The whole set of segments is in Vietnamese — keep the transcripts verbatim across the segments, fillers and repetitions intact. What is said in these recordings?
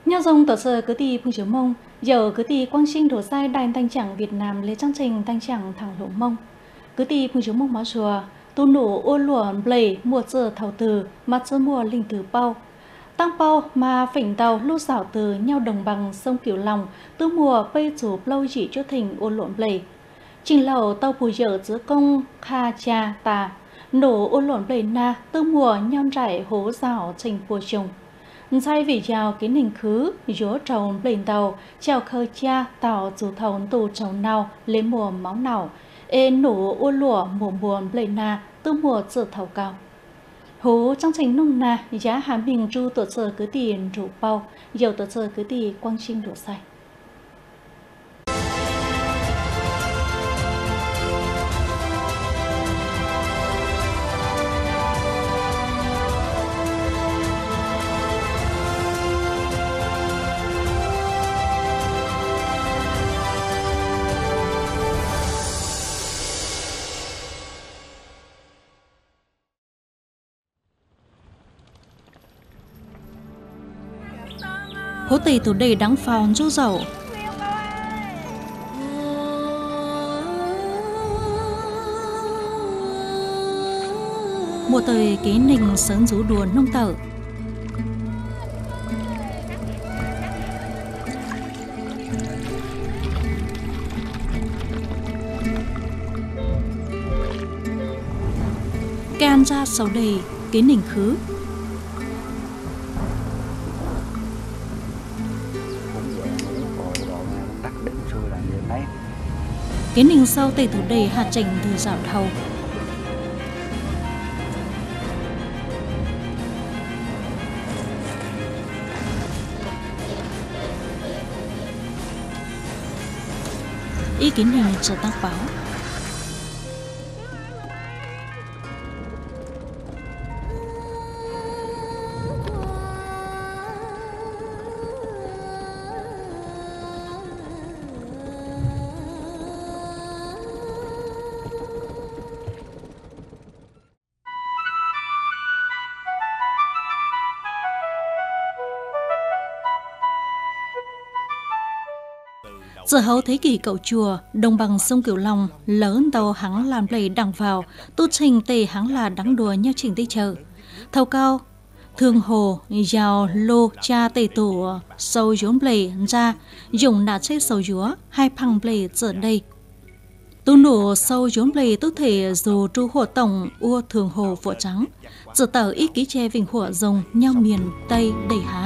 Nhau dòng tờ sơ cứ đi phương chiếu mông, giờ cứ đi quang sinh đổ sai đài tăng chẳng Việt Nam lấy chương trình tăng chẳng thẳng lộ mông. Cứ đi phương chiếu mông máu chùa, tu nổ ô lụa blei mùa giờ thảo từ, mặt sơ mùa linh từ bao. Tăng bao mà phỉnh tàu lưu xảo từ nhau đồng bằng sông Kiểu Long, tư mùa bây chủ lâu chỉ cho thình ô lụa blei. Trình lầu tàu phù dở giữa công kha cha tà, nổ ô lụa blei na tư mùa nhau rải hố rào trình phù trùng. Sai vì chào kiến hình khứ, dỗ trầu lên tàu, chào khơi cha tàu dù thầu tù trầu nào, lấy mùa máu nào, ê nổ ô lụa mùa buồn lên na, tư mùa dự thầu cao. Hú trong trình nông na, giá hà mình ru tổ sơ cứ tiền rủ bao, dầu tổ sơ cứ tiền quang trinh đổ sai. 好地土地等放租dầu. Mùa tới ký nình sớm rú đùa nông tở. Can ra sau đây ký nình khứ. Cái nình sau tây thủ đề hạt chảnh từ dạo thầu. Ý kiến nình trở tác báo. Giờ hậu thế kỷ cậu chùa, đồng bằng sông Kiểu Long, lớn tàu hắng làm lầy đằng vào, tu trình tề hắng là đắng đùa nhau trình tây chờ. Thầu cao, thường hồ, giàu lô cha tề tổ, sâu dốn lầy ra, dùng nạ chết sâu dúa, hai phăng lầy giờ đây. Tu nổ sâu dốn lầy tu thể dù tru hộ tổng ua thường hồ vỗ trắng, giờ tờ ít ký che vinh hộ rồng nhau miền Tây đầy há.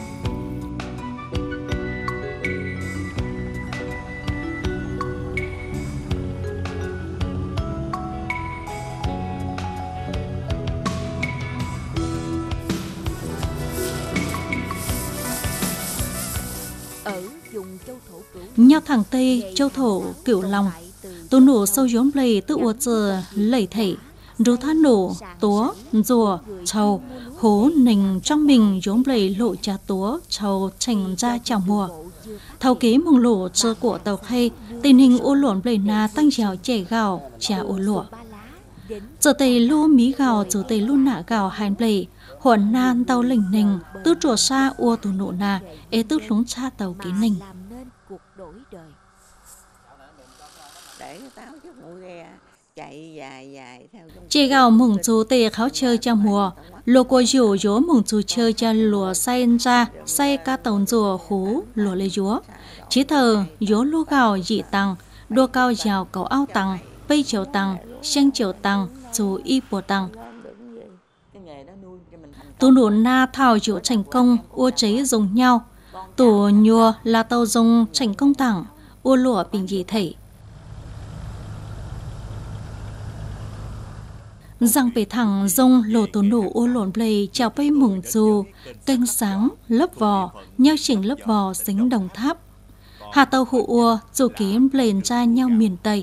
Nhau thẳng Tây, châu thổ, Kiểu Long. Tu nổ sâu dốn lầy tự ua giờ lầy thể. Rú thá nổ, tố, rùa, trầu, hố nình trong mình dốn lầy lộ trà tố, trầu chành ra chào mùa. Thầu kế mừng lộ chơ của tàu khay, tình hình ô lộn lầy na tăng dẻo chẻ gạo, trà ô lụa. Giờ tây lô mí gạo, giờ tây lô nạ gạo hành lầy, huẩn nan tàu lình nình, tư trùa xa ua tù nộ nà, ế tư lúng cha tàu kế nình. Chị gạo mừng chú tê kháo chơi cho mùa, lô cô dụ dỗ mừng chú chơi cho lùa say ra, say ca tổng rùa hú lùa lê dúa. Chí thờ dỗ lô gạo dị tăng, đua cao dào cầu ao tăng, bây chiều tăng, xanh chiều tăng, chú y bùa tăng. Tù nụ na thảo dụ thành công, ua cháy dùng nhau. Tù nhùa là tàu dùng thành công tặng, ua lụa bình dị thể. Rằng bể thẳng rông lồ tù nụ ô lộn play chào bay mừng dù, kênh sáng, lớp vò, nhau chỉnh lớp vò dính đồng tháp. Hà tàu hụ ua dù kiếm lên ra nhau miền Tây.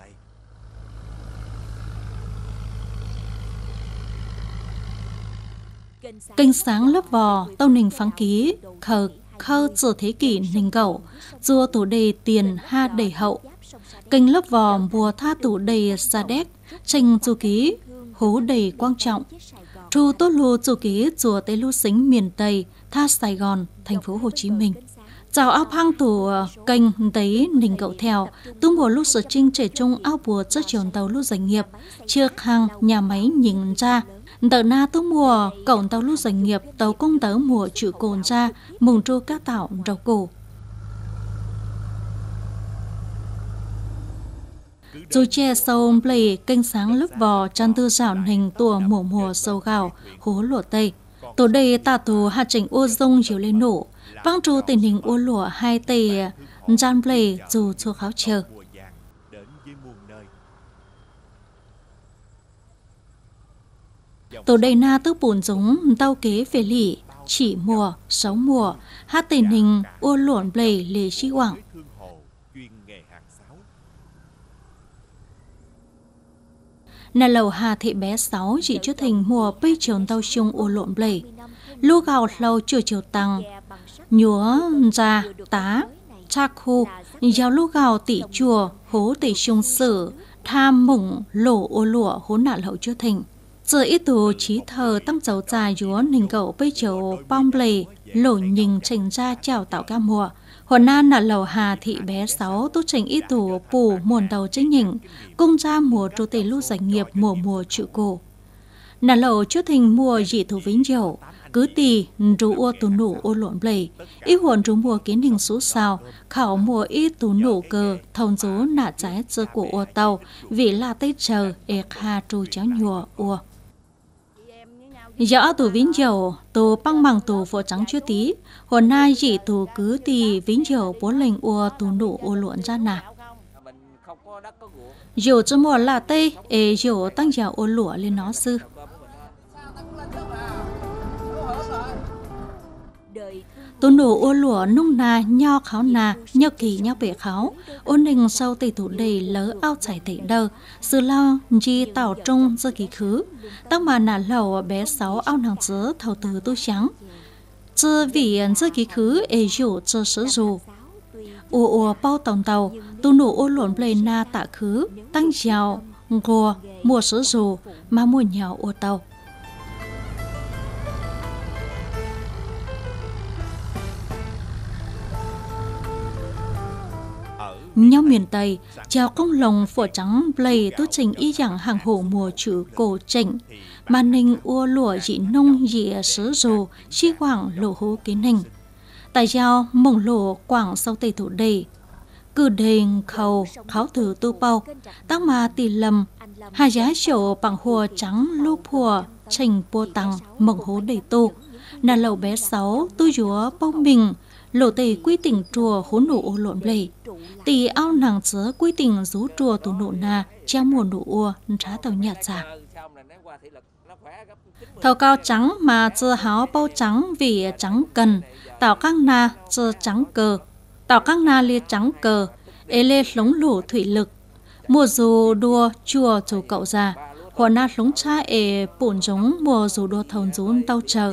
Kênh sáng lớp vò, tàu nình phán ký, khờ khơ giờ thế kỷ nình gậu, rùa tủ đề tiền ha đầy hậu. Kênh lớp vò mùa tha tủ đề xa đét, tranh dù ký, hố đầy quan trọng. Tru tốt lô dù ký rùa tây lưu xính miền Tây, tha Sài Gòn, thành phố Hồ Chí Minh. Chào áo phang tủ kênh đấy nình cậu theo, tu mùa lúc sở trinh trẻ trung áo bùa rất trường tàu lúc doanh nghiệp, trước hàng nhà máy nhìn ra. Tờ na tu mùa cậu tàu lúc doanh nghiệp, tàu công tớ mùa chữ cồn ra, mùng tru các tạo rau củ. Dù che sâu play kênh sáng lớp vò tràn tư rào hình tùa mùa mùa sâu gạo, hố lụa tây. Tổ đây tạ tù hạt trình ô rông chiều lên nổ, vang tru tình hình ô lụa hai tây gian play dù chua kháo chờ. Tổ đây na tức bùn giống tao kế về lỉ, chỉ mùa, sáu mùa, hát tình hình ô lụa play lề chi quảng. Nà lầu hà thị bé sáu chỉ trước thành mùa bây trường tàu chung ô lộn blei. Lô gạo lâu chưa chiều tăng, nhúa ra tá, cha khu, giáo lô gạo tỷ chùa, hố tỷ chung sử, tham mủng lỗ ô lụa hố nạ lậu chưa thành. Giờ ít tù trí thờ tăng dấu dài dúa nình cậu bây chiều bong blei, lỗ nhìn trình ra chào tạo ca mùa. Hồn nan là lầu hà thị bé sáu tốt trình ít tù bù muôn đầu chính nhỉnh, cung ra mùa trô tê lưu doanh nghiệp mùa mùa chữ cổ. Nà lầu trước thành mùa dị thủ vĩnh dầu, cứ tì rú ua tù nụ ô lộn blei, ít hồn rú mùa kiến hình số sao, khảo mùa ít tù nụ cờ, thông dố nạ trái dơ của ua tàu, vì là tây chờ, ếc hà trù cháu nhùa ua. Rõ tù vĩnh dầu, tù băng bằng tù phổ trắng chưa tí, hồn nai dị tù cứ tì vĩnh dầu bố lệnh ua tù nụ ô luộn ra nà. Dù cho mùa là tây, ế dù tăng dạo ô lụa lên nó sư. Tù nụ ô lụa nung nà, nho kháo nà, nho kỳ nho bể kháo, ô nình sâu tây thủ đầy lỡ ao chảy tẩy đơ, sư lao di tàu trung dơ kỳ khứ, tăng mà nà lầu bé sáu ao nàng dớ thầu từ tu trắng. Chơ vị dơ kỳ khứ ế dụ chơ sớ dù. Ua ua bao tàu tàu, tù nụ ô lộn blei na tạ khứ, tăng dạo, gùa, mùa sớ dù, mà mùa nhào ô tàu. Nhau miền Tây, chào công lồng phổ trắng blei tốt trình y dạng hàng hổ mùa chữ cổ chỉnh, mà ninh ua lụa dị nông dị sớ dù, chi quảng lộ hố kiến hình. Tại giao mông lộ quảng sau tây thủ đầy, cử đề khâu kháo thử tu bao, tăng mà tì lầm, hà giá chỗ bằng hùa trắng lưu phùa, trình bô tăng, mộng hố đầy tu. Nà lầu bé sáu, tu dúa bao mình, lộ tây quy tỉnh chùa hố nụ ô lộn blei. Tì ao nàng chớ quy tình rú chùa tù nụ nà, cha mùa nụ ua, trá tàu nhạt giả. Thầu cao trắng mà chơ háo bao trắng vì trắng cần, tạo các na chơ trắng cờ, tạo các na lia trắng cờ, ê lê lống lũ thủy lực. Mùa dù đua chùa dù cậu già, hòa na lống cha ê bổn giống mùa dù đua thầu rún tao chờ.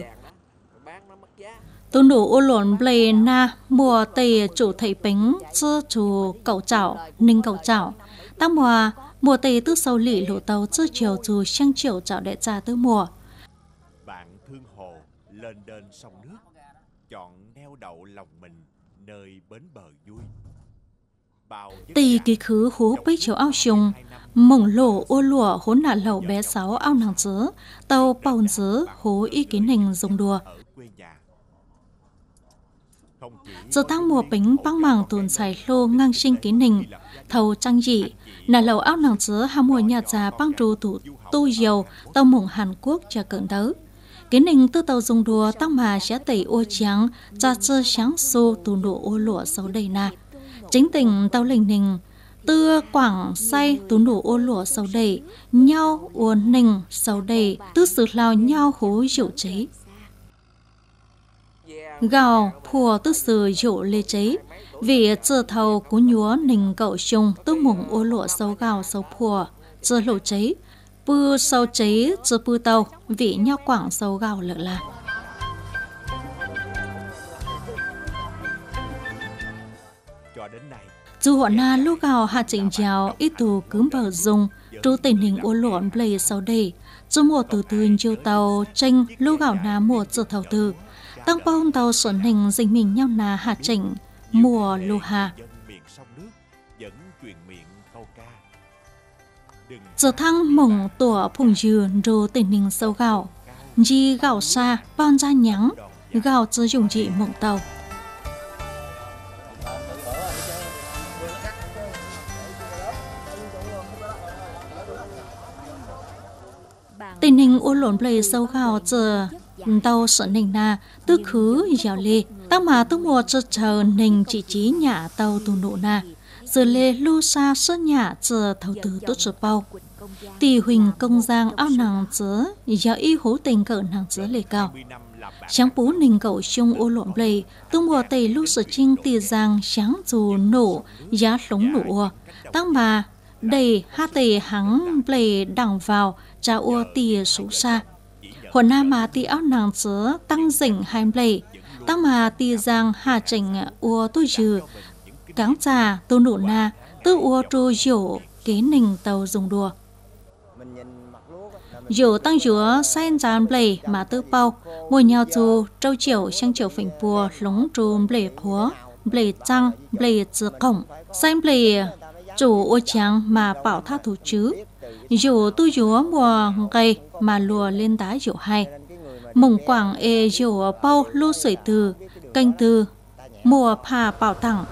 Tù nụ ô lộn blei na mùa tây chủ thầy bánh chơ chủ cậu chảo, ninh cậu chảo. Tăng mùa, mùa tây tư sâu lị lộ tàu chơ chiều dù sang chiều chảo đệ trà tư mùa. Bạn thương hồ lên đên sông nước, chọn neo đậu lòng mình nơi bến bờ vui. Tây kỳ khứ hú bấy chiều ao trùng, mổng lộ ô lụa hố nạ lầu bé sáu ao nàng dớ, tàu bầu dớ hố y kiến hình dùng đùa. Giờ tháng mùa bánh băng màng tồn xài lô ngang sinh kiến hình, thầu trang dị, nà lầu áo nàng dớ hà mùa nhà già băng trù thủ tu dầu, tàu mộng Hàn Quốc trả cận đớ. Kiến hình tư tàu dùng đùa tăng mà sẽ tẩy ô trắng, ra chơ sáng xô tù nụ ô lụa sâu đầy nà. Chính tình tàu lình hình, tư quảng say tù nụ ô lụa sâu đầy, nhau uốn nình sâu đầy, tư sự lao nhau hố dụ chế. Gào phùa tư sự dụ lê chế, vì chơ thầu cú nhúa nình cậu chung tư mùng ô lụa sâu gào sâu phùa, chơ lộ chế, bư sâu chế chơ bư tàu, vì nhau quảng sâu gào lợ là. Dù họ na lúc gào hạ chỉnh chào ít tù cướm bờ dùng, trú tình hình ô lộn blei sau đây, dù mùa từ từ nhiều tàu tranh lúc gào na mùa chơ thầu từ. tăng bông tàu sửa hình dình mình nhau nà hạ chỉnh mùa lù hà. Giờ thăng mộng tủa phùng dư rô tình hình sâu gạo, dì gạo xa, bon ra nhắng, gạo sử dụng dị mộng tàu. Tình hình u lộn plei sâu gạo giờ tàu sở nình na tư khứ dạo lê, tăng mà tư mùa chờ chờ nình chỉ trí nhà tàu tù nụ na, giờ lê lưu xa sơ nhà giờ thầu tư tốt sở bao. Tỷ huỳnh công giang ao nàng chớ, giáo y hố tình cỡ nàng chớ lê cao. Sáng bố nình cậu chung ô lộn plei, tư mùa tây lưu sở trinh tì giang sáng dù nổ, giá lống nụ, tăng mà đầy ha tề hắng plei đằng vào, cha ô tì số xa. Hồi nam mà tì áo nàng chớ tăng dĩnh hai plei, tăng mà tì giang hà trình ô tôi dư, cáng trà tô nụ na, tư ô trô dỗ kế nình tàu dùng đùa. Dỗ tăng dũa sen giàn plei mà tư bao, mùi nhau dù trâu chiều sang chiều phỉnh bùa lống trùm plei khóa, plei trăng, plei chữ cổng, sen plei chủ ô trắng mà bảo tha thủ chứ. Dỗ tu dũa mùa gây mà lùa lên đá dỗ hai. Mùng quảng ê dỗ bao lưu sưởi từ, canh từ, mùa phà bảo tặng.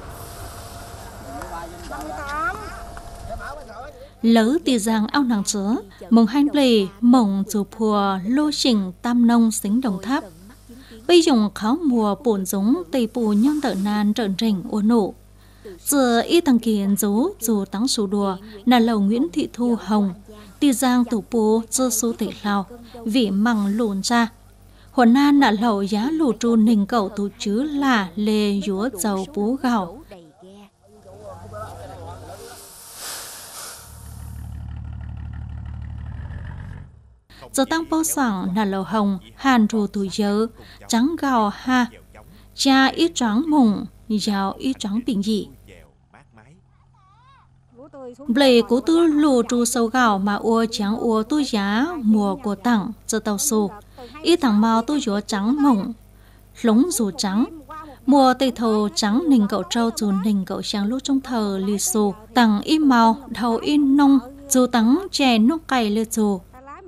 Lỡ tì giang ao nàng chớ, mong hành plei mong dù phùa lô trình tam nông xính đồng tháp. Bây dùng kháo mùa bổn giống tây bù nhon tợ nan trợn rình ô nổ. Giờ y tăng kiến dấu dù tăng số đùa là lầu Nguyễn Thị Thu Hồng, tì giang tổ bố dơ số tệ lao, vị măng lộn ra. Hồn nan là lầu giá lù trù nình cậu tổ chứ là lê dúa dầu bố gạo. Giờ tăng bao sẵn là lầu hồng, hàn rù tù dớ, trắng gạo ha, cha ít trắng mùng, giáo ít trắng bình dị. Blei cố tư lù trù sâu gạo mà ua trắng ua tu giá mùa của tặng, giờ tàu xô. Ít thằng màu tu dúa trắng mùng, lống dù trắng. Mùa tây thầu trắng nình cậu trâu dù nình cậu sáng lúc trong thờ lì xô. Tặng im màu, thầu in nông, dù tắng chè nốt cày lê dù.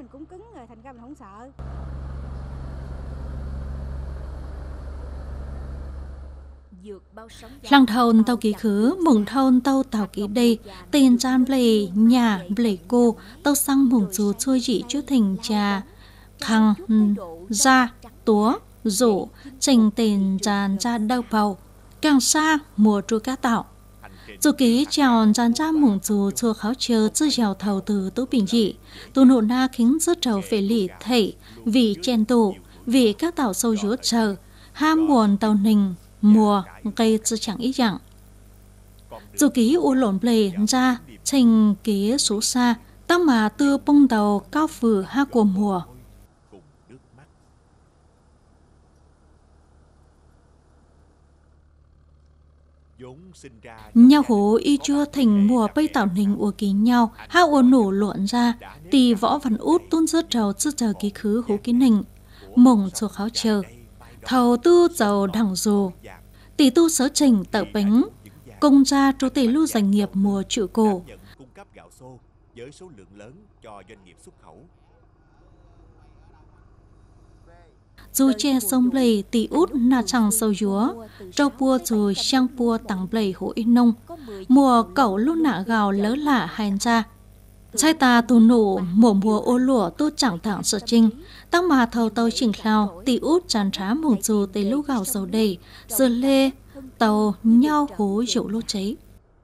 Lăng thôn tàu ký khứ, mùng thôn tàu tàu ký đây, tiền chan plei nhà plei cô, tàu sang mùng dù chui dị chú thình trà, khăng, ra, túa, rủ, trình tiền tràn ra đau bầu, càng xa mùa tru cá tạo. Dù ký chào tràn ra mùng dù chua kháo chờ chư giàu thầu từ tố bình dị, tù nụ na khính rớt trầu phê lì thầy, vì chen tù, vì các tàu sâu dúa chờ, ham buồn tàu nình, mùa cây chứ chẳng ý dạng. Dù ký u lộn plei ra trình ký số xa, tăng mà tư bông đầu cao phử ha của mùa. Nhau hố y chua thành mùa bay tạo hình ua ký nhau, ha ua nổ lộn ra, tì võ văn út tuôn rớt trầu chứ chờ ký khứ hố ký nình, mộng chua kháo chờ. Thầu tư giàu đẳng dù, tỷ tu sở trình tạo bánh, công ra trú tỷ lưu doanh nghiệp mùa trụ cổ. Dù che sông plei tỷ út na chẳng sâu dúa, trâu bua dù sang bua tặng plei hổ in nông, mùa cậu lúc nạ gào lỡ lạ hành ra. Sai ta tù nụ mùa mùa ô lụa tu chẳng thẳng sở trinh, tăng mà thầu tàu chỉnh lao, tỷ út tràn trá mùng dù tây lúc gạo dầu đầy, giờ lê, tàu nhau hố dụ lô cháy.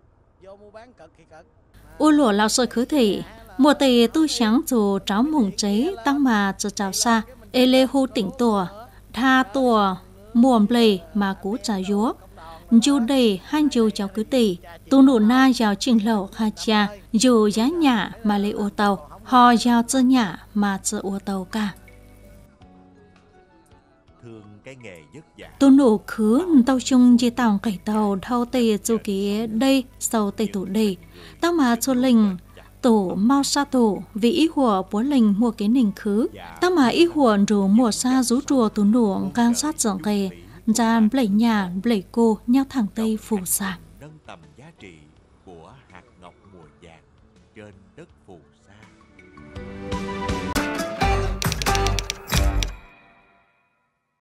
Ô lụa lao sôi khứ thị, mùa tây tu sáng dù tráo mùng cháy, tăng mà giờ trào xa, ê lê hô tỉnh tùa, tha tùa, mùa plei mà cú trả dúa. Dù đầy hai dù cháu cứ tỷ, tu nụ na giáo trình lẩu khá cha, dù giá nhà mà lấy ô tàu, họ giáo chơ nhà mà chơ ô tàu cả. Tu nụ khứ tàu chung dì tàu cải tàu thâu tây dù ký đây sau tây thủ đây, tao mà cho linh tổ mau sa tổ vì ý hùa bố lình mua cái nình khứ ta mà ý hùa rủ mùa sa rú chùa tù nụ can sát dọn kề gian blẩy nhà blẩy cô nhau thẳng tây phù sa nâng tầm giá trị của hạt ngọc mùa vàng trên đất phù sa.